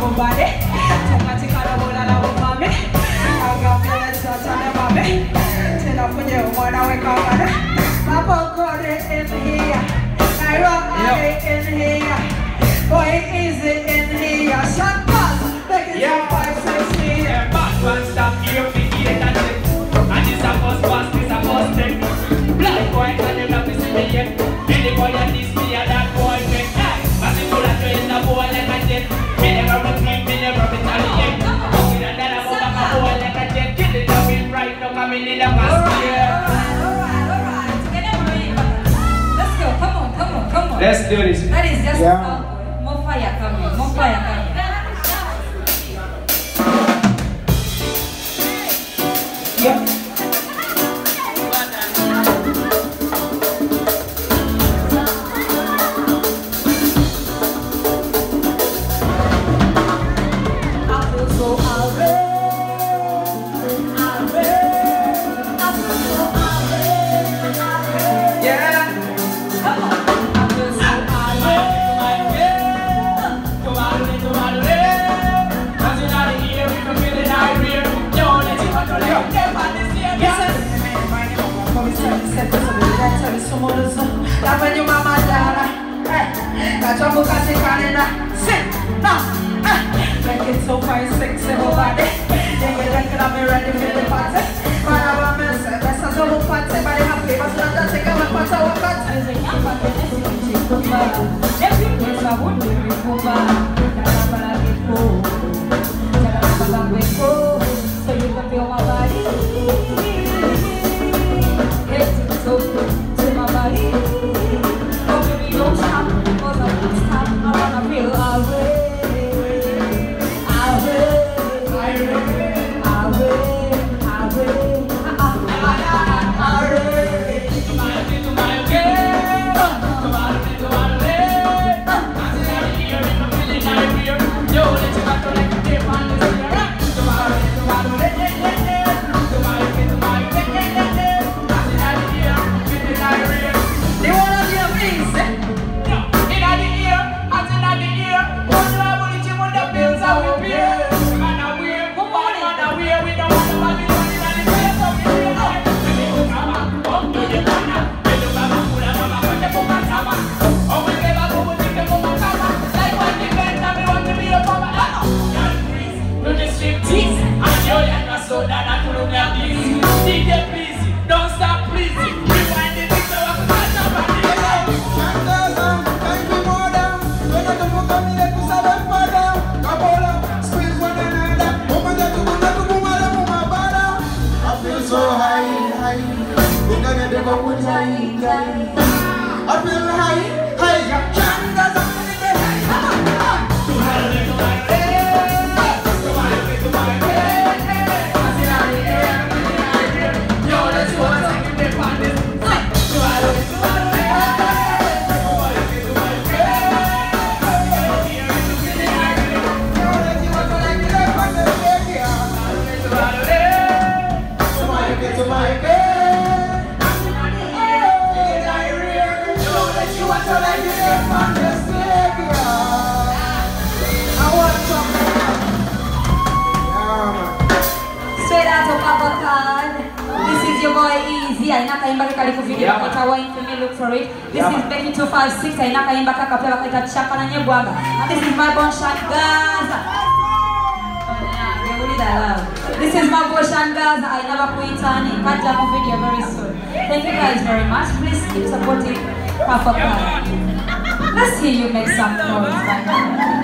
your body. Automatic on the whole of the mommy. I got me let's touch on the mommy. Tell her for you what I wake up on it. Papa got it in here. I rock it in here. Boy, easy in here. Shot pass. Make it 560. Yeah, bad man stop here. And this a first pass, this a first thing. Black boy can never be seen yet. Any boy and this me and that boy thing. As if you like in the boy like a jet. Me never retreat, me never retaliate. Talking and then I'm over my boy like a jet. Kill it up in right, no coming in the past. Alright. Let's go, come on. Let's do this. That is just more fire coming. Yeah. La when your mama dara, got your book as a canina. Sit now, make it so fine, sexy body. Then you like it, I'm ready for the party. But I want me to say, that's a double party, but I have papers, not that take a party, what party? There's a young man, every place I would be over. So you can feel my body. It's so to my body. Don't stop, because I won't stop. I wanna feel our way. Look for it. This is Becky 256. I nakaimba kakapela kaita chapa na nyebwaga. And this is my boy Shangaza. This is my boy Shangaza. I never quit on it. Catch up video very soon. Thank you guys very much. Please keep supporting Papa Khan. Let's hear you make some noise right now.